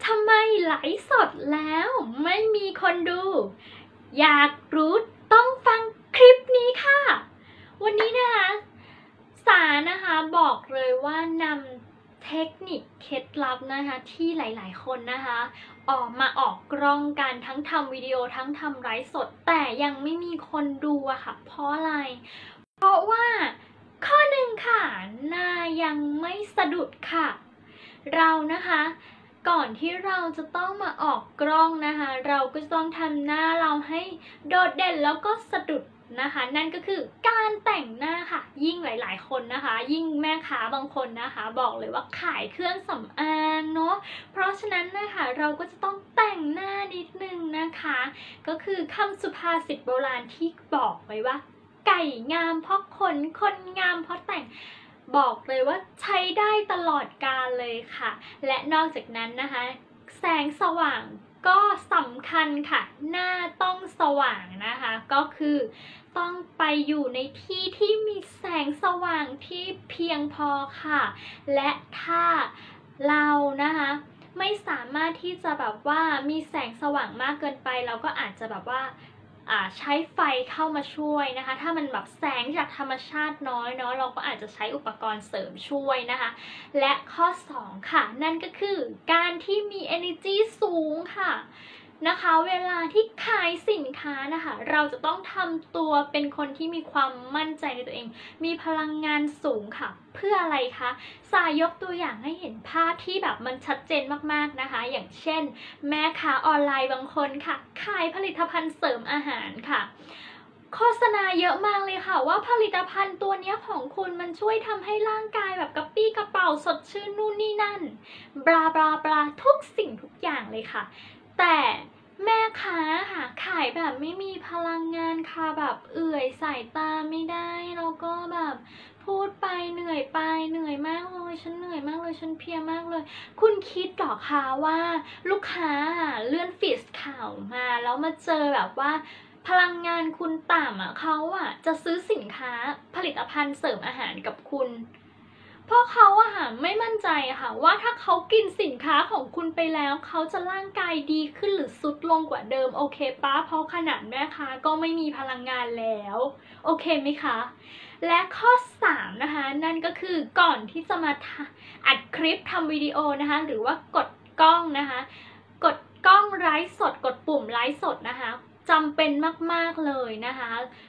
ทำไมไลฟ์สดแล้วไม่มีคนดู อยากรู้ต้องฟังคลิปนี้ค่ะ วันนี้นะคะสานะคะบอกเลยว่านำเทคนิคเคล็ดลับนะคะที่หลายๆคนนะคะออกกล้องกันทั้งทำวิดีโอทั้งทำไลฟ์สดแต่ยังไม่มีคนดูอะค่ะเพราะอะไร เพราะว่าข้อหนึ่งค่ะหน้ายังไม่สะดุดค่ะ เรานะคะก่อนที่เราจะต้องมาออกกล้องนะคะเราก็ต้องทำหน้าเราให้โดดเด่นแล้วก็สะดุดนะคะนั่นก็คือการแต่งหน้าค่ะยิ่งหลายๆคนนะคะยิ่งแม่ค้าบางคนนะคะบอกเลยว่าขายเครื่องสำอางเนาะเพราะฉะนั้นนะคะเราก็จะต้องแต่งหน้านิดนึงนะคะก็คือคำสุภาษิตโบราณที่บอกไว้ว่าไก่งามเพราะคนงามเพราะแต่งบอกเลยว่าใช้ได้ตลอดกาลเลยค่ะและนอกจากนั้นนะคะแสงสว่างก็สำคัญค่ะหน้าต้องสว่างนะคะก็คือต้องไปอยู่ในที่ที่มีแสงสว่างที่เพียงพอค่ะและถ้าเรานะคะไม่สามารถที่จะแบบว่ามีแสงสว่างมากเกินไปเราก็อาจจะแบบว่าใช้ไฟเข้ามาช่วยนะคะถ้ามันแบบแสงจากธรรมชาติน้อยเนาะเราก็อาจจะใช้อุปกรณ์เสริมช่วยนะคะและข้อ2ค่ะนั่นก็คือการที่มี energy สูงค่ะนะคะเวลาที่ขายสินค้านะคะเราจะต้องทำตัวเป็นคนที่มีความมั่นใจในตัวเองมีพลังงานสูงค่ะเพื่ออะไรคะสายกตัวอย่างให้เห็นภาพที่แบบมันชัดเจนมากๆนะคะอย่างเช่นแม่ค้าออนไลน์บางคนค่ะขายผลิตภัณฑ์เสริมอาหารค่ะโฆษณาเยอะมากเลยค่ะว่าผลิตภัณฑ์ตัวนี้ของคุณมันช่วยทำให้ร่างกายแบบกระปี้กระเป๋าสดชื่นนู่นนี่นั่นบลาบลาบลาทุกสิ่งทุกอย่างเลยค่ะแต่แม่ค้าค่ะขายแบบไม่มีพลังงานค่ะแบบเอื่อยสายตาไม่ได้แล้วก็แบบพูดไปเหนื่อยไปเหนื่อยมากเลยฉันเหนื่อยมากเลยฉันเพลียมากเลยคุณคิดหรอคะว่าลูกค้าเลื่อนฟีดข่าวมาแล้วมาเจอแบบว่าพลังงานคุณต่ำเขาจะซื้อสินค้าผลิตภัณฑ์เสริมอาหารกับคุณเพราะเขาไม่มั่นใจค่ะว่าถ้าเขากินสินค้าของคุณไปแล้วเขาจะร่างกายดีขึ้นหรือทรุดลงกว่าเดิมโอเคป้าเพราะขนาดแม่ค้าก็ไม่มีพลังงานแล้วโอเคไหมคะและข้อ3นะคะนั่นก็คือก่อนที่จะมาอัดคลิปทำวิดีโอนะคะหรือว่ากดกล้องนะคะกดกล้องไลฟ์สดกดปุ่มไลฟ์สดนะคะจำเป็นมากๆเลยนะคะ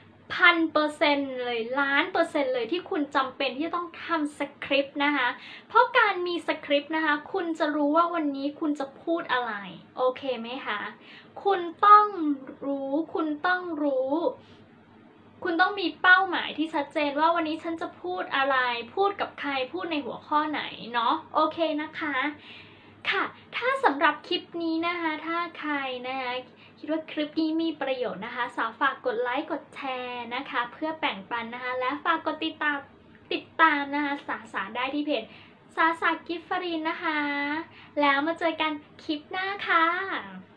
1,000%เลย1,000,000%เลยที่คุณจำเป็นที่จะต้องทำสคริปต์นะคะเพราะการมีสคริปต์นะคะคุณจะรู้ว่าวันนี้คุณจะพูดอะไรโอเคไหมคะคุณต้องรู้คุณต้องมีเป้าหมายที่ชัดเจนว่าวันนี้ฉันจะพูดอะไรพูดกับใครพูดในหัวข้อไหนเนาะโอเคนะคะค่ะถ้าสำหรับคลิปนี้นะคะถ้าใครนะคะคิดว่าคลิปนี้มีประโยชน์นะคะฝากกดไลค์กดแชร์นะคะเพื่อแบ่งปันนะคะและฝากกดติดตามนะคะสาได้ที่เพจสากิฟฟรินนะคะแล้วมาเจอกันคลิปหน้าค่ะ